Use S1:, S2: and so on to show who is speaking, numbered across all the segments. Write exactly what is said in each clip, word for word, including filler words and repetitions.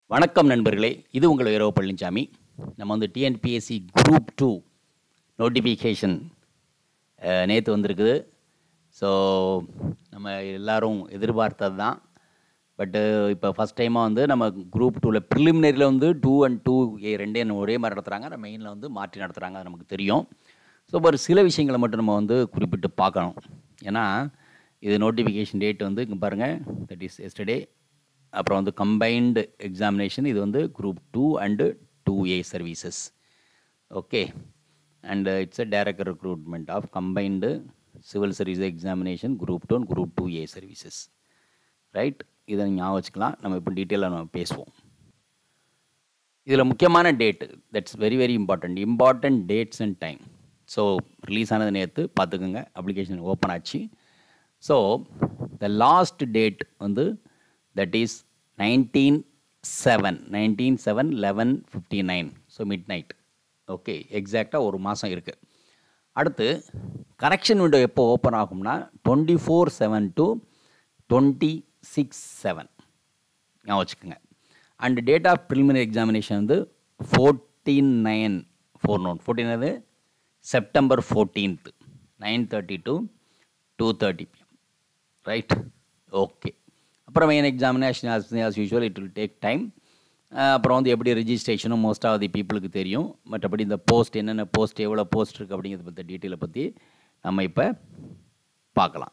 S1: வணக்கம் நண்பர்களே, இது உங்கள் வீரோ பழனிசாமி. நம்ம வந்து டிஎன்பிஎஸ்சி குரூப் டூ நோட்டிஃபிகேஷன் நேற்று வந்திருக்குது. ஸோ நம்ம எல்லாரும் எதிர்பார்த்தது தான். பட்டு இப்போ ஃபஸ்ட் டைமாக வந்து நம்ம குரூப் டூவில் ப்ரிலிமினரியில் வந்து டூ அண்ட் டூ ஏ ரெண்டே ஒரே மாதிரி நடத்துகிறாங்க. நம்ம மெயினில் வந்து மாற்றி நடத்துகிறாங்க, அது நமக்கு தெரியும். ஸோ ஒரு சில விஷயங்களை மட்டும் நம்ம வந்து குறிப்பிட்டு பார்க்கணும். ஏன்னா இது நோட்டிஃபிகேஷன் டேட் வந்து இங்கே பாருங்கள், தட் இஸ் எஸ்டர்டே. அப்புறம் வந்து கம்பைன்டு எக்ஸாமினேஷன், இது வந்து group two and two A services. Okay, and it's a direct recruitment of combined civil service examination group two and group two A services. Right, இதை ஞாபகம் வச்சுக்கலாம். நம்ம இப்போ டீட்டெயிலாக நம்ம பேசுவோம். இதில் முக்கியமான date, that's very very important important dates and time. So release ஆனது நேற்று பார்த்துக்குங்க, அப்ளிகேஷன் ஓப்பன் ஆச்சு. ஸோ த லாஸ்ட் டேட் வந்து that is nineteen seven nineteen seven eleven fifty-nine, so midnight. Okay, எக்ஸாக்டாக ஒரு மாதம் இருக்குது. அடுத்து கரெக்ஷன் விண்டோ எப்போ ஓப்பன் ஆகும்னா twenty four seven to twenty six seven ஞாபகம் வச்சுக்கோங்க. And date of preliminary examination வந்து fourteen nine four noon fourteen அது September fourteenth nine thirty to two thirty PM. Right, okay. அப்புறம் main examination as as usual it will take time. அப்புறம் வந்து எப்படி ரெஜிஸ்ட்ரேஷனும் most of the பீப்புளுக்கு தெரியும். மற்றபடி இந்த போஸ்ட் என்னென்ன போஸ்ட் எவ்வளோ போஸ்ட் இருக்குது அப்படிங்கிறத பற்றி டீட்டெயிலை பற்றி நம்ம இப்போ பார்க்கலாம்.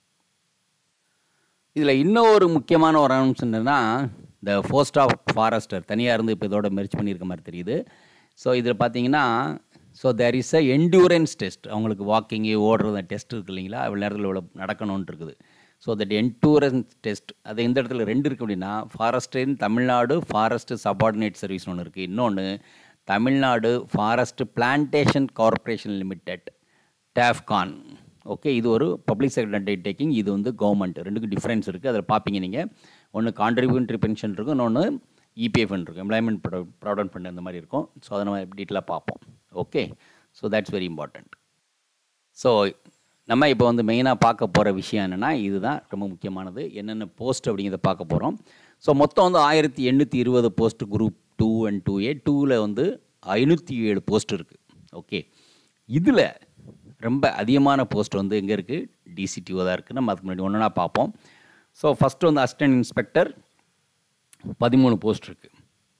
S1: இதில் இன்னொரு முக்கியமான ஒரு அனௌன்ஸ் என்னன்னா, இந்த போஸ்ட் ஆஃப் ஃபாரஸ்டர் தனியாக இருந்து இப்போ இதோட மெர்ஜ் பண்ணியிருக்க மாதிரி தெரியுது. ஸோ இதில் பார்த்தீங்கன்னா, so there is a endurance test. அவங்களுக்கு வாக்கிங்கு ஓடுறது டெஸ்ட் இருக்குது இல்லைங்களா, அவ்வளோ நேரத்தில் இவ்வளோ நடக்கணும்னு இருக்குது. ஸோ தட் என்டூரன்ஸ் டெஸ்ட் அது எந்த இடத்துல ரெண்டு இருக்குது அப்படின்னா, ஃபாரஸ்டின் தமிழ்நாடு ஃபாரஸ்ட் சபார்டினேட் சர்வீஸ்னு ஒன்று இருக்குது. இன்னொன்று Tamil Nadu forest plantation corporation limited, TAFCORN. Okay, இது ஒரு பப்ளிக் செக்டர் அண்டர்டேக்கிங், இது வந்து கவர்மெண்ட். ரெண்டுக்கும் டிஃப்ரென்ஸ் இருக்குது, அதில் பார்ப்பீங்க நீங்கள். ஒன்று கான்ட்ரிபியூட்டரி பென்ஷன் இருக்கும், இன்னொன்று இபிஎஃப் இருக்கும், எம்ப்ளாய்மெண்ட் ப்ராவிடன்ட் ஃபண்ட் அந்த மாதிரி இருக்கும். ஸோ அதை நம்ம டீட்டெயிலாக பார்ப்போம். Okay, so that's very important. So நம்ம இப்போ வந்து மெயினாக பார்க்க போகிற விஷயம் என்னென்னா, இதுதான் ரொம்ப முக்கியமானது. என்னென்ன போஸ்ட் அப்படிங்கிறத பார்க்க போகிறோம். ஸோ மொத்தம் வந்து ஆயிரத்தி எண்ணூற்றி இருபது post group two and two A. டூவில் வந்து ஐநூற்றி ஏழு போஸ்ட் இருக்குது. ஓகே, இதில் ரொம்ப அதிகமான போஸ்ட் வந்து எங்கே இருக்குது, டிசிடிஓ தான் இருக்குது. நம்ம அதுக்கு முன்னாடி ஒன்றுனா பார்ப்போம். ஸோ ஃபஸ்ட்டு வந்து அசிஸ்டன்ட் இன்ஸ்பெக்டர் பதிமூணு போஸ்ட் இருக்குது.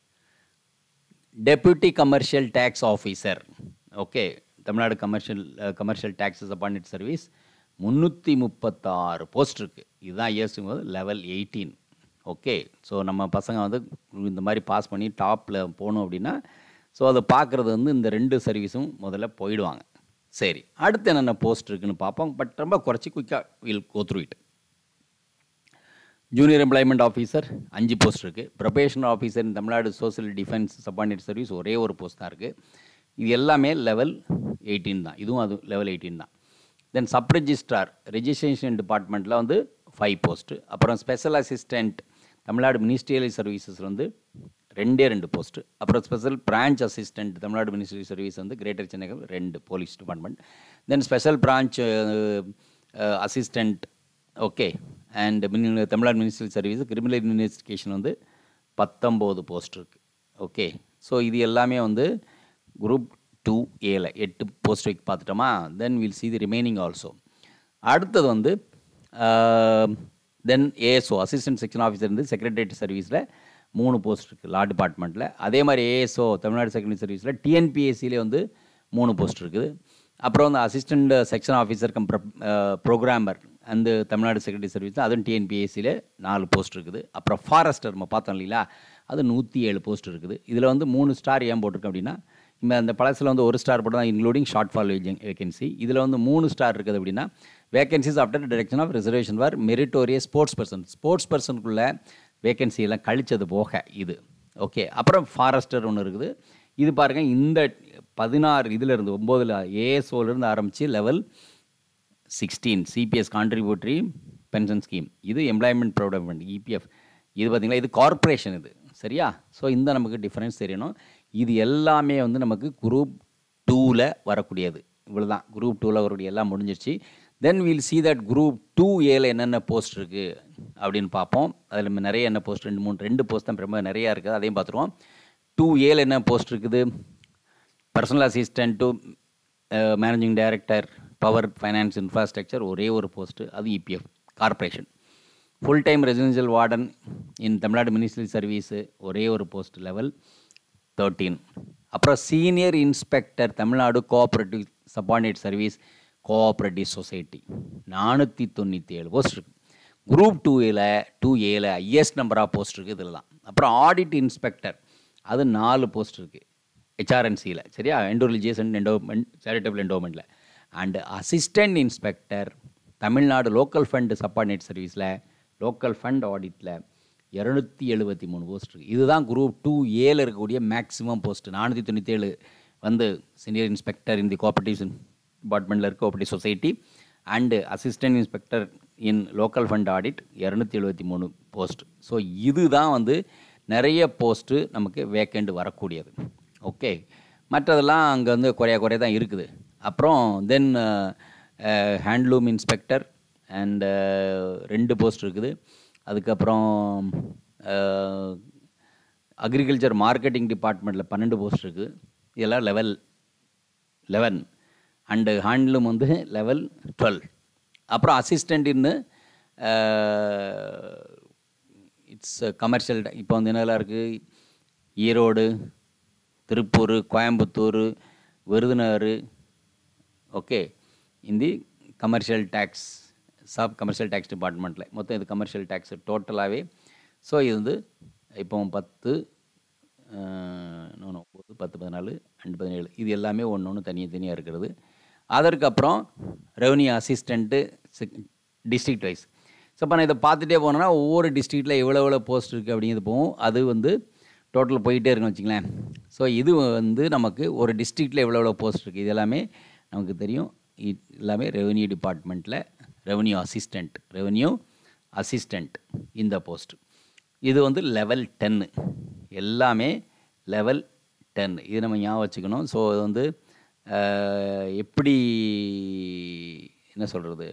S1: Deputy commercial tax officer, okay, Tamil Nadu commercial commercial tax subordinate service முந்நூற்றி முப்பத்தாறு போஸ்ட் இருக்குது. இதுதான் இயர்ஸுங்க போது லெவல் எயிட்டீன். ஓகே, ஸோ நம்ம பசங்க வந்து இந்த மாதிரி பாஸ் பண்ணி டாப்பில் போகணும் அப்படின்னா, ஸோ அதை பார்க்குறது வந்து இந்த ரெண்டு சர்வீஸும் முதல்ல போயிடுவாங்க. சரி, அடுத்து என்னென்ன போஸ்ட் இருக்குதுன்னு பார்ப்போம். பட் ரொம்ப குறைச்சி குயிக்காக will go through it. Junior employment officer அஞ்சு போஸ்ட் இருக்குது. Probational officer in Tamil Nadu social defence subordinate service ஒரே ஒரு போஸ்ட் தான் இருக்குது. இது எல்லாமே லெவல் எயிட்டீன் தான், இதுவும் அது லெவல் எயிட்டீன் தான். தென் சப் ரெஜிஸ்ட்ரார் ரெஜிஸ்ட்ரேஷன் டிபார்ட்மெண்ட்டில் வந்து ஃபைவ் போஸ்ட்டு. அப்புறம் ஸ்பெஷல் அசிஸ்டண்ட் தமிழ்நாடு மினிஸ்ட்ரியல் சர்வீசஸில் வந்து ரெண்டே ரெண்டு போஸ்ட்டு. அப்புறம் special branch assistant Tamil Nadu ministerial service வந்து கிரேட்டர் சென்னை ரெண்டு police department. Then special branch assistant, okay, and mini Tamil Nadu ministerial service criminal investigation வந்து பத்தொம்போது போஸ்ட் இருக்குது. ஓகே, ஸோ இது எல்லாமே வந்து குரூப் டூ ஏல எட்டு போஸ்ட் வைக்க பார்த்துட்டோமா. Then will see the remaining also. அடுத்தது வந்து then ASO assistant section officer இருந்து செக்ரட்டரியேட் சர்வீஸில் மூணு போஸ்ட் இருக்குது லா டிபார்ட்மெண்ட்டில். அதே மாதிரி ஏஎஸ்ஓ தமிழ்நாடு செக்ரட்டரி சர்வீஸில் டிஎன்பிஎஸ்சிலே வந்து மூணு போஸ்ட் இருக்குது. அப்புறம் வந்து assistant section officer cum programmer அந்த தமிழ்நாடு செக்ரட்டரி சர்வீஸில் அதுவும் டிஎன்பிஎஸ்சியில் நாலு போஸ்ட் இருக்குது. அப்புறம் ஃபாரஸ்டர் நம்ம பார்த்தோம் இல்லைங்களா, அது நூற்றி ஏழு போஸ்ட் இருக்குது. இதில் வந்து மூணு ஸ்டார் ஏன் போட்டிருக்கு அப்படின்னா, இப்போ அந்த பழசில் வந்து ஒரு ஸ்டார் போட்டு தான் இன்க்ளூடிங் ஷார்ட் ஃபால் வேகன்சி. இதில் வந்து மூணு ஸ்டார் இருக்குது அப்படின்னா, vacancies after direction of reservation for meritorious sports person, sports பர்சனுக்குள்ளே வேகன்சியெல்லாம் கழிச்சது போக இது. ஓகே, அப்புறம் ஃபாரஸ்டர் ஒன்று இருக்குது. இது பாருங்கள், இந்த பதினாறு இதில் இருந்து ஒம்போதில் ஏஎஸ்ஓலேருந்து ஆரம்பித்து level sixteen CPS contributory pension scheme, இது எம்ப்ளாய்மெண்ட் ப்ராவிடன்ட் ஃபண்ட் இபிஎஃப், இது பார்த்திங்களா, இது கார்பரேஷன் இது. சரியா? ஸோ இந்த நமக்கு டிஃப்ரென்ஸ் தெரியணும். இது எல்லாமே வந்து நமக்கு குரூப் டூவில் வரக்கூடியது. இவ்வளோ தான் குரூப் டூவில் வரக்கூடிய எல்லாம் முடிஞ்சிருச்சு. Then will see that group two ஏல என்னென்ன போஸ்ட் இருக்குது அப்படின்னு பார்ப்போம். அதில் நிறைய என்ன போஸ்ட் ரெண்டு மூணு ரெண்டு போஸ்ட் தான் ரொம்ப நிறையா இருக்குது, அதையும் பார்த்துருவோம். டூ ஏல என்ன போஸ்ட் இருக்குது? Personal assistant to managing director power finance infrastructure ஒரே ஒரு போஸ்ட்டு, அது EPF corporation. Full time residential warden in Tamil Nadu ministry service ஒரே ஒரு போஸ்ட், லெவல் தேர்ட்டீன். அப்புறம் senior inspector Tamil Nadu cooperative subordinate service cooperative society நானூற்றி தொண்ணூற்றி ஏழு போஸ்ட் இருக்குது. குரூப் டூ ஏல டூ ஏல ஹையஸ்ட் நம்பர் ஆஃப் போஸ்ட் இருக்குது இதில் தான். அப்புறம் ஆடிட் இன்ஸ்பெக்டர் அது நாலு போஸ்ட் இருக்குது ஹெச்ஆர்என்சியில், சரியா, endow religious and endowment charitable எண்டோமெண்ட்டில். And assistant inspector Tamil Nadu local fund subordinate சர்வீஸில் லோக்கல் ஃபண்ட் ஆடிட்டில் இரநூத்தி எழுபத்தி மூணு போஸ்ட் இருக்குது. இதுதான் குரூப் டூ ஏல இருக்கக்கூடிய மேக்ஸிமம் போஸ்ட்டு. நானூற்றி தொண்ணூற்றி ஏழு வந்து senior inspector in the cooperative டிபார்ட்மெண்ட்டில் இருக்க cooperative society and assistant inspector in local fund audit இரநூத்தி எழுபத்தி மூணு போஸ்ட். ஸோ இதுதான் வந்து நிறைய போஸ்ட்டு நமக்கு வேக்கண்ட் வரக்கூடியது. ஓகே, மற்றதெல்லாம் அங்கே வந்து குறைய குறைய தான் இருக்குது. அப்புறம் தென் ஹேண்ட்லூம் இன்ஸ்பெக்டர் அண்டு ரெண்டு போஸ்ட் இருக்குது. அதுக்கப்புறம் அக்ரிகல்ச்சர் மார்க்கெட்டிங் டிபார்ட்மெண்ட்டில் பன்னெண்டு போஸ்ட் இருக்குது. இதெல்லாம் லெவல் லெவன். அண்டு ஹேண்ட்லூம் வந்து லெவல் டுவெல். அப்புறம் அசிஸ்டண்ட் இன்னு இட்ஸ் கமர்ஷியல். இப்போ வந்து என்னெல்லாம் இருக்குது? ஈரோடு, திருப்பூர், கோயம்புத்தூர், விருதுநகர். ஓகே, இந்த commercial tax sub commercial tax டிபார்ட்மெண்ட்டில் மொத்தம் இது கமர்ஷியல் டேக்ஸ் டோட்டலாகவே. ஸோ இது வந்து இப்போ பத்து ஒம்பது பத்து பதினாலு அண்டு பதினேழு இது எல்லாமே ஒன்று ஒன்று தனியாக தனியாக இருக்கிறது. அதற்கப்புறம் revenue assistant district wise. So இப்போ நான் இதை பார்த்துட்டே போனேன்னா ஒவ்வொரு டிஸ்ட்ரிக்டில் எவ்வளோ எவ்வளோ போஸ்ட் இருக்குது அப்படிங்கிறது போகும். அது வந்து டோட்டல் போயிட்டே இருக்குன்னு வச்சுங்களேன். ஸோ இது வந்து நமக்கு ஒரு டிஸ்ட்ரிக்டில் எவ்வளோ எவ்வளோ போஸ்ட் இருக்குது இது எல்லாமே நமக்கு தெரியும். எல்லாமே ரெவன்யூ டிபார்ட்மெண்ட்டில் ரெவன்யூ அசிஸ்டண்ட் ரெவன்யூ அசிஸ்டண்ட் இந்த போஸ்ட். இது வந்து லெவல் டென்னு, எல்லாமே லெவல் டென். இது நம்ம ஞாபகம் வச்சுக்கணும். ஸோ இது வந்து எப்படி என்ன சொல்கிறது,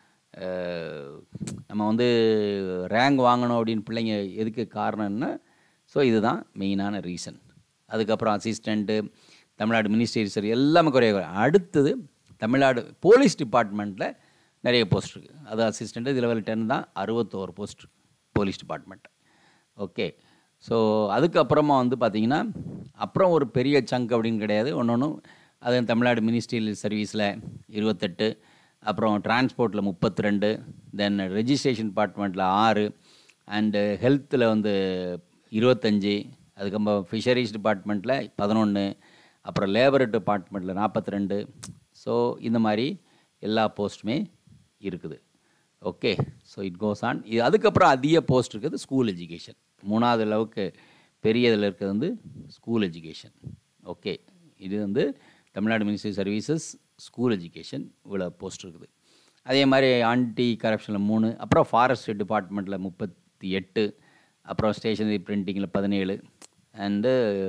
S1: நம்ம வந்து ரேங்க் வாங்கணும் அப்படின்னு பிள்ளைங்க எதுக்கு காரணம்னா, ஸோ இதுதான் மெயினான ரீசன். அதுக்கப்புறம் அசிஸ்டண்ட்டு தமிழ்நாடு மினிஸ்ட்ரி சரி எல்லாமே குறைய. அடுத்தது தமிழ்நாடு போலீஸ் டிபார்ட்மெண்ட்டில் நிறைய போஸ்ட் இருக்குது. அது அசிஸ்டண்ட்டு இது லெவல் டென் தான், அறுபத்தோரு post police department. Okay, so அதுக்கப்புறமா வந்து பார்த்திங்கன்னா அப்புறம் ஒரு பெரிய சங்க் அப்படின்னு கிடையாது, ஒன்று ஒன்றும். அது தமிழ்நாடு மினிஸ்ட்ரியல் சர்வீஸில் இருபத்தெட்டு, அப்புறம் டிரான்ஸ்போர்ட்டில் முப்பத்தி ரெண்டு, தென் ரெஜிஸ்ட்ரேஷன் டிபார்ட்மெண்ட்டில் ஆறு, அண்டு ஹெல்த்தில் வந்து இருபத்தஞ்சி, அதுக்கப்புறம் ஃபிஷரிஸ் டிபார்ட்மெண்ட்டில் பதினொன்று, அப்புறம் லேபர் டிபார்ட்மெண்ட்டில் நாற்பத்தி ரெண்டு. ஸோ இந்த மாதிரி எல்லா போஸ்ட்டுமே இருக்குது. Okay, so it goes on. இது அதுக்கப்புறம் அதிக போஸ்ட் இருக்குது ஸ்கூல் எஜுகேஷன். மூணாவது அளவுக்கு பெரிய இதில் இருக்கிறது வந்து ஸ்கூல் எஜுகேஷன். ஓகே, இது வந்து Tamil Nadu ministry services school education இவ்வளோ போஸ்ட் இருக்குது. அதே மாதிரி ஆன்டி கரப்ஷனில் மூணு, அப்புறம் ஃபாரஸ்ட் டிபார்ட்மெண்ட்டில் முப்பத்தி எட்டு, அப்புறம் ஸ்டேஷனரி பிரிண்டிங்கில் பதினேழு, அண்டு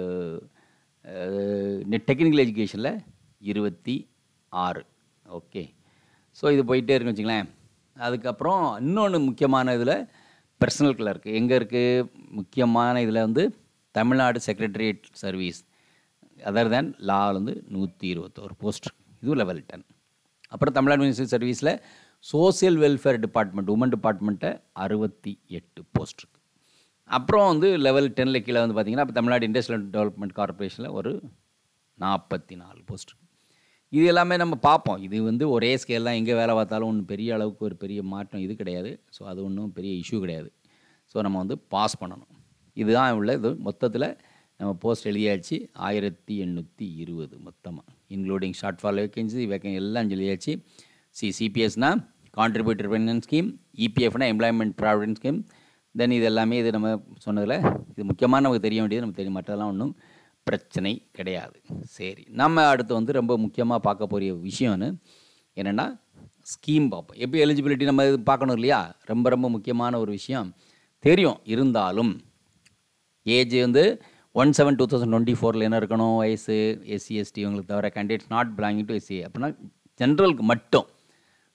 S1: டெக்னிக்கல் எஜுகேஷனில் இருபத்தி ஆறு. ஓகே, ஸோ இது போயிட்டே இருக்குன்னு வச்சுங்களேன். அதுக்கப்புறம் இன்னொன்று முக்கியமான இதில் பர்சனல் கிளர்க்கு எங்கே இருக்குது? முக்கியமான இதில் வந்து Tamil Nadu secretariat service other than லாவில் வந்து நூற்றி இருபத்தோரு போஸ்ட், இதுவும் லெவல் டென். அப்புறம் தமிழ்நாடு மினிஸ்ட்ரி சர்வீஸில் சோசியல் வெல்ஃபேர் டிபார்ட்மெண்ட் உமன் டிபார்ட்மெண்ட்டை அறுபத்தி எட்டு போஸ்ட் இருக்குது. அப்புறம் வந்து லெவல் டென்னில் கீழே வந்து பார்த்திங்கன்னா இப்போ தமிழ்நாடு இண்டஸ்ட்ரியல் டெவலப்மெண்ட் கார்பரேஷனில் ஒரு நாற்பத்தி நாலு போஸ்ட். இது எல்லாமே நம்ம பார்ப்போம். இது வந்து ஒரே ஸ்கேல் தான், எங்கே வேலை பார்த்தாலும் ஒன்றும் பெரிய அளவுக்கு ஒரு பெரிய மாற்றம் இது கிடையாது. ஸோ அது ஒன்றும் பெரிய இஷ்யூ கிடையாது. ஸோ நம்ம வந்து பாஸ் பண்ணணும். இதுதான் உள்ள இது. மொத்தத்தில் நம்ம போஸ்ட் எழுதியாச்சு ஆயிரத்தி எண்ணூற்றி இருபது மொத்தமாக, இன்க்ளூடிங் ஷார்ட் ஃபால் வேக்கன்சி வேக்கன் எல்லாம் எழுதியாச்சு. சி சிபிஎஸ்னா கான்ட்ரிபியூட்டர் பென்ஷன் ஸ்கீம், இபிஎஃப்னா எம்ப்ளாய்மெண்ட் ப்ராவிடென்ட் ஸ்கீம். தென் இது எல்லாமே இது நம்ம சொன்னதில் இது முக்கியமாக நமக்கு தெரிய வேண்டியது நமக்கு தெரியும். மற்றதெல்லாம் ஒன்றும் பிரச்சனை கிடையாது. சரி, நம்ம அடுத்து வந்து ரொம்ப முக்கியமாக பார்க்க போகிற விஷயம்னு என்னென்னா ஸ்கீம் பார்ப்போம். எப்போ எலிஜிபிலிட்டி நம்ம இது பார்க்கணும் இல்லையா, ரொம்ப ரொம்ப முக்கியமான ஒரு விஷயம் தெரியும். இருந்தாலும் ஏஜ் வந்து one seven two thousand twenty ஃபோரில் என்ன இருக்கணும் வயசு, எஸ்சி எஸ்டி இவங்களுக்கு தவிர candidates not belonging to SC அப்படின்னா ஜென்ரலுக்கு மட்டும்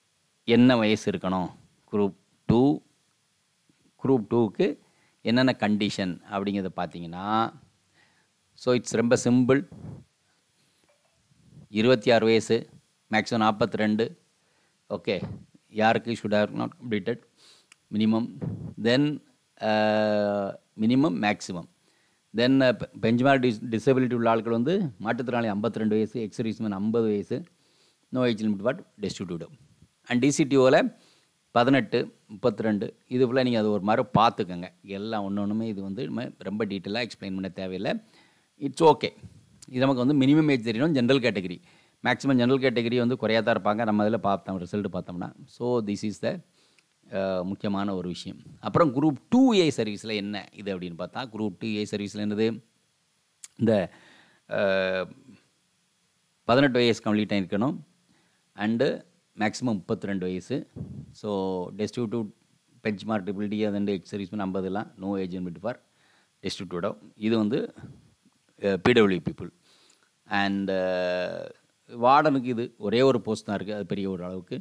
S1: என்ன வயசு இருக்கணும், குரூப் டூ குரூப் டூவுக்கு என்னென்ன கண்டிஷன் அப்படிங்கிறத பார்த்தீங்கன்னா, ஸோ இட்ஸ் ரொம்ப சிம்பிள். இருபத்தி ஆறு வயசு, மேக்ஸிமம் நாற்பத்தி ரெண்டு. ஓகே, யாருக்கு should have not completed minimum, then minimum maximum, then benchmark dis disability உள்ள ஆட்கள் வந்து மாற்றுத்திறனாளி ஐம்பத்தி ரெண்டு வயசு, எக்ஸர்வீஸ்மேன் ஐம்பது வயசு, no age limit but destitute. And டிசிடிஓவில் பதினெட்டு முப்பத்தி ரெண்டு. இது போல் நீங்கள் அது ஒரு மாதிரி பார்த்துக்கோங்க. எல்லாம் ஒன்று ஒன்றுமே இது வந்து நம்ம ரொம்ப டீட்டெயிலாக எக்ஸ்பிளைன் பண்ண தேவையில்லை. It's okay. இது நமக்கு வந்து மினிமம் ஏஜ் தெரியணும். General category, maximum general category வந்து குறையாக தான் இருப்பாங்க. நம்ம அதில் பார்த்தோம் ரிசல்ட் பார்த்தோம்னா. ஸோ திஸ் இஸ் த முக்கியமான ஒரு விஷயம். அப்புறம் குரூப் டூ ஏ சர்வீஸில் என்ன இது அப்படின்னு பார்த்தா, குரூப் டூ ஏ சர்வீஸில் என்னது, இந்த பதினெட்டு வயசு கம்ப்ளீட் ஆகிருக்கணும் அண்டு மேக்ஸிமம் முப்பத்தி ரெண்டு வயசு. ஸோ டெஸ்டிடியூட் பெஞ்ச்மார்க் டிபிலிட்டி அதுண்டு எக்ஸ் சர்வீஸ்மேன் ஐம்பதுலாம் நோ ஏஜ் லிமிட் ஃபார் டெஸ்டிடியூட்டோ. இது வந்து பிடபிள்யூ பீப்புள். அண்டு வார்டனுக்கு இது ஒரே ஒரு போஸ்ட் தான் இருக்குது. அது பெரிய ஒரு அளவுக்கு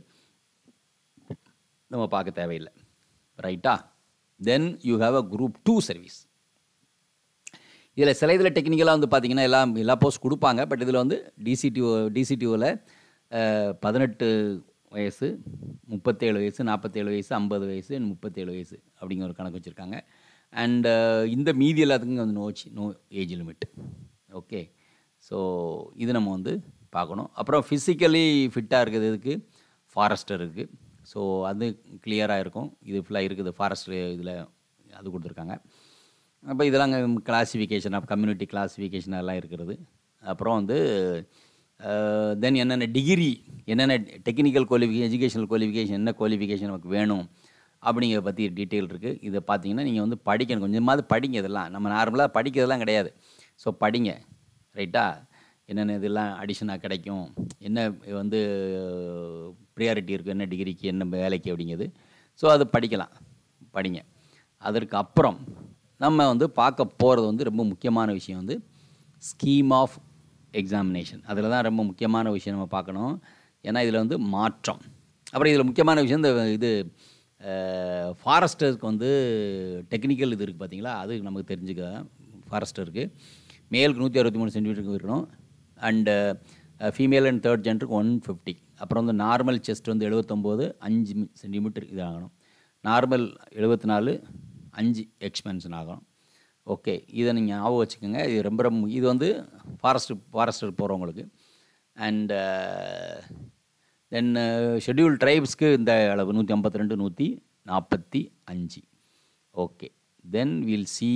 S1: நம்ம பார்க்க தேவையில்லை. ரைட்டா? Then you have a group two service. இதில் சில இதில் டெக்னிக்கலாக வந்து பார்த்திங்கன்னா எல்லாம் எல்லா போஸ்ட் கொடுப்பாங்க. பட் இதில் வந்து டிசிடிஓ டிசிடிஓவில் பதினெட்டு வயசு, முப்பத்தேழு வயசு, நாற்பத்தேழு வயசு, ஐம்பது வயசு, முப்பத்தேழு வயசு அப்படிங்கிற ஒரு கணக்கு வச்சுருக்காங்க. அண்டு இந்த மீதி எல்லாத்துக்கும் வந்து no no age limit. Okay, so இது நம்ம வந்து பார்க்கணும். அப்புறம் ஃபிசிக்கலி ஃபிட்டாக இருக்கிறதுக்கு ஃபாரஸ்டர் இருக்குது. ஸோ அது கிளியராக இருக்கும். இது ஃபுல்லாக இருக்குது ஃபாரஸ்டர் இதில் அது கொடுத்துருக்காங்க. அப்போ இதெல்லாம் கிளாஸிஃபிகேஷன் ஆஃப் கம்யூனிட்டி கிளாஸிஃபிகேஷன் எல்லாம் இருக்கிறது. அப்புறம் வந்து தென் என்னென்ன டிகிரி, என்னென்ன டெக்னிக்கல் குவாலிஃபிகேஷன், எஜுகேஷனல் குவாலிஃபிகேஷன், என்ன குவாலிஃபிகேஷன் நமக்கு வேணும் அப்படிங்கிறத பற்றி டீட்டெயில் இருக்குது. இதை பார்த்தீங்கன்னா நீங்கள் வந்து படிக்கணும், கொஞ்சமாவது படிங்க. இதெல்லாம் நம்ம நார்மலாக படிக்கிறதெல்லாம் கிடையாது. ஸோ படிங்க. ரைட்டா? என்னென்ன இதெல்லாம் அடிஷனாக கிடைக்கும், என்ன வந்து ப்ரியாரிட்டி இருக்குது, என்ன டிகிரிக்கு என்ன வேலைக்கு அப்படிங்கிறது. ஸோ அது படிக்கலாம், படிங்க. அதற்கு அப்புறம் நம்ம வந்து பார்க்க போகிறது வந்து ரொம்ப முக்கியமான விஷயம் வந்து ஸ்கீம் ஆஃப் எக்ஸாமினேஷன். அதில் தான் ரொம்ப முக்கியமான விஷயம் நம்ம பார்க்கணும். ஏன்னா இதில் வந்து மாற்றம். அப்புறம் இதில் முக்கியமான விஷயம் இந்த இது ஃபாரஸ்டருக்கு வந்து டெக்னிக்கல் இது இருக்குது பார்த்தீங்களா, அது நமக்கு தெரிஞ்சுக்க. ஃபாரஸ்டருக்கு மேலுக்கு நூற்றி அறுபத்தி மூணு சென்டிமீட்டருக்கு இருக்கணும். அண்டு ஃபீமேல் அண்ட் தேர்ட் ஜென்டருக்கு ஒன் ஃபிஃப்டி. அப்புறம் வந்து நார்மல் செஸ்ட் வந்து எழுபத்தொம்போது அஞ்சு சென்டிமீட்டர் இது ஆகணும். நார்மல் எழுபத்தி நாலு அஞ்சு எக்ஸ்பென்ஷன் ஆகணும். ஓகே, இதை நீங்கள் ஞாபகம் வச்சுக்கோங்க. இது ரொம்ப ரொம்ப இது வந்து ஃபாரஸ்ட் ஃபாரஸ்டர் போகிறவங்களுக்கு. அண்டு தென் ஷெட்யூல் ட்ரைப்ஸ்க்கு இந்த அளவு நூற்றி ஐம்பத்தி ரெண்டு நூற்றி நாற்பத்தி அஞ்சு. Okay, then will see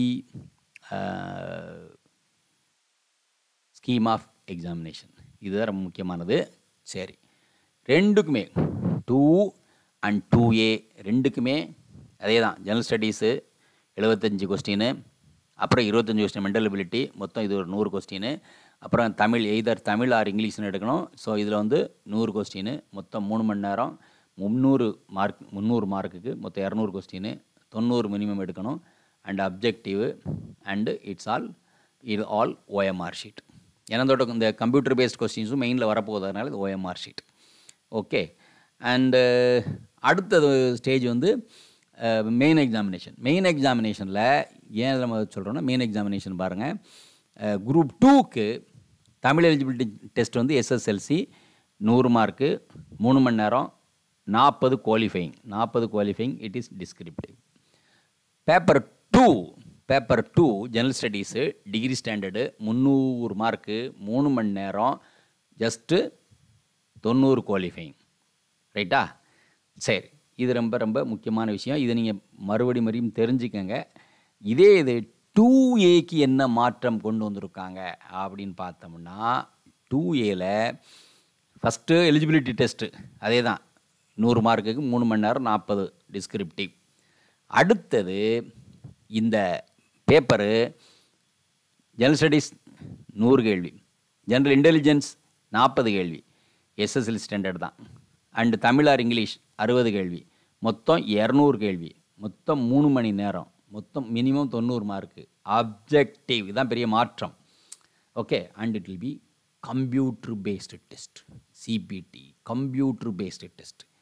S1: scheme of examination. இதுதான் ரொம்ப முக்கியமானது. சரி, ரெண்டுக்குமே டூ அண்ட் டூ ஏ ரெண்டுக்குமே அதே தான். ஜெனரல் ஸ்டடீஸு எழுபத்தஞ்சு கொஸ்டின்னு, அப்புறம் இருபத்தஞ்சி கொஸ்டின் மென்டல் எபிலிட்டி, மொத்தம் இது ஒரு நூறு கொஸ்டின்னு. அப்புறம் தமிழ் எய்தர் தமிழ் ஆர் இங்கிலீஷ்னு எடுக்கணும். ஸோ இதில் வந்து நூறு கொஸ்டின்னு, மொத்தம் மூணு மணி நேரம், முந்நூறு மார்க் முந்நூறு மார்க்குக்கு மொத்தம் இரநூறு கொஸ்டின்னு, தொண்ணூறு மினிமம் எடுக்கணும். And objective and it's all இது ஆல் ஓஎம்ஆர் ஷீட். ஏன்னா இதோட இந்த கம்ப்யூட்டர் பேஸ்ட் கொஸ்டின்ஸும் மெயினில் வரப்போகிறதுனால இது ஓஎம்ஆர் ஷீட். ஓகே, அண்டு அடுத்தது ஸ்டேஜ் வந்து மெயின் எக்ஸாமினேஷன். மெயின் எக்ஸாமினேஷனில் ஏன் நம்ம சொல்கிறோன்னா, மெயின் எக்ஸாமினேஷன் பாருங்கள். குரூப் டூக்கு தமிழ் எலிஜிபிலிட்டி டெஸ்ட் வந்து எஸ்எஸ்எல்சி நூறு மார்க்கு, மூணு மணி நேரம், நாற்பது குவாலிஃபைங் நாற்பது qualifying it is descriptive. Paper two paper two general studies degree standard முந்நூறு மார்க்கு, மூணு மணி நேரம், ஜஸ்ட்டு தொண்ணூறு குவாலிஃபைங். ரைட்டா? சரி, இது ரொம்ப ரொம்ப முக்கியமான விஷயம். இதை நீங்கள் மறுபடி மறுபடியும் தெரிஞ்சுக்கங்க. இதே இது டூ ஏக்கு என்ன மாற்றம் கொண்டு வந்திருக்காங்க அப்படின்னு பார்த்தோம்னா, டூ ஏல ஃபஸ்ட்டு எலிஜிபிலிட்டி டெஸ்ட்டு அதே தான், நூறு மார்க்குக்கு மூணு மணி நேரம், நாற்பது டிஸ்கிரிப்டிவ். அடுத்தது இந்த பேப்பரு ஜெனரல் ஸ்டடீஸ் நூறு கேள்வி, ஜெனரல் இன்டெலிஜென்ஸ் நாற்பது கேள்வி, எஸ்எஸ்எல் ஸ்டாண்டர்ட் தான். அண்டு தமிழ் ஆர் இங்கிலீஷ் அறுபது கேள்வி, மொத்தம் இரநூறு கேள்வி, மொத்தம் மூணு மணி நேரம், மொத்தம் மினிமம் தொண்ணூறு மார்க்கு. அப்ஜெக்டிவ் இதுதான் பெரிய மாற்றம். Okay, and it will be computer based test, CBT computer based test.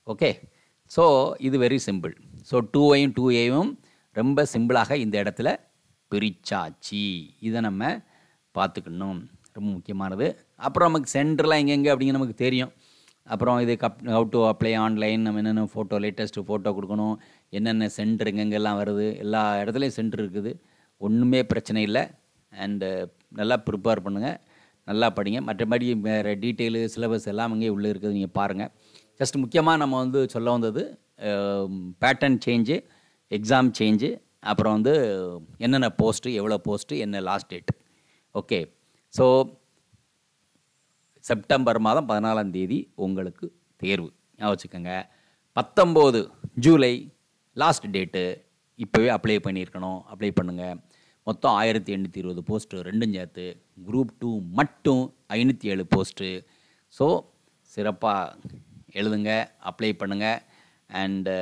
S1: Okay. So இது வெரி சிம்பிள். ஸோ டூவையும் டூ ஏயும் ரொம்ப சிம்பிளாக இந்த இடத்துல பிரிச்சாச்சு. இதை நம்ம பார்த்துக்கணும், ரொம்ப முக்கியமானது. அப்புறம் நமக்கு சென்டர்லாம் எங்கெங்கே அப்படிங்க நமக்கு தெரியும். அப்புறம் இது கப் ஹவு டு அப்ளை ஆன்லைன், நம்ம என்னென்ன ஃபோட்டோ லேட்டஸ்ட்டு ஃபோட்டோ கொடுக்கணும், என்னென்ன சென்டர் எங்கெங்கெல்லாம் வருது, எல்லா இடத்துலையும் சென்டர் இருக்குது. ஒன்றுமே பிரச்சனை இல்லை. அண்டு நல்லா ப்ரிப்பேர் பண்ணுங்கள், நல்லா படிங்க. மற்றபடி வேறு டீட்டெயிலு சிலபஸ் எல்லாம் அங்கே உள்ளே இருக்குது, நீங்கள் பாருங்கள். ஜஸ்ட் முக்கியமாக நம்ம வந்து சொல்ல வந்தது பேட்டர்ன் சேஞ்சு, எக்ஸாம் சேஞ்சு, அப்புறம் வந்து என்னென்ன போஸ்ட்டு, எவ்வளோ போஸ்ட்டு, என்ன last date. Okay. So September மாதம் பதினாலாம் தேதி உங்களுக்கு தேர்வு ஞாபகம் வச்சுக்கோங்க. பத்தொம்போது ஜூலை லாஸ்ட் டேட்டு. இப்போவே அப்ளை பண்ணியிருக்கணும், அப்ளை பண்ணுங்கள். மொத்தம் ஆயிரத்தி எண்ணூற்றி இருபது போஸ்ட்டு ரெண்டும் சேர்த்து. குரூப் டூ மட்டும் ஐநூற்றி ஏழு போஸ்ட்டு. ஸோ சிறப்பாக எழுதுங்க, அப்ளை பண்ணுங்கள். அண்டு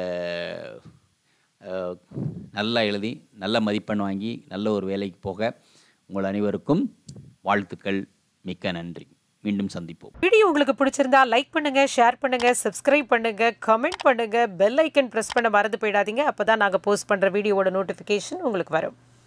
S1: நல்லா எழுதி நல்ல மதிப்பெண் வாங்கி நல்ல ஒரு வேலைக்கு போக உங்கள் அனைவருக்கும் வாழ்த்துக்கள். மிக்க நன்றி. மீண்டும் சந்திப்போம்.
S2: வீடியோ உங்களுக்கு பிடிச்சிருந்தா லைக் பண்ணுங்க, ஷேர் பண்ணுங்க, சப்ஸ்கிரைப் பண்ணுங்க, கமெண்ட் பண்ணுங்க, பெல் ஐக்கன் பிரஸ் பண்ண மறந்து போயிடாதீங்க. அப்பதான் நாங்கள் போஸ்ட் பண்ற வீடியோவோட நோட்டிஃபிகேஷன் உங்களுக்கு வரும்.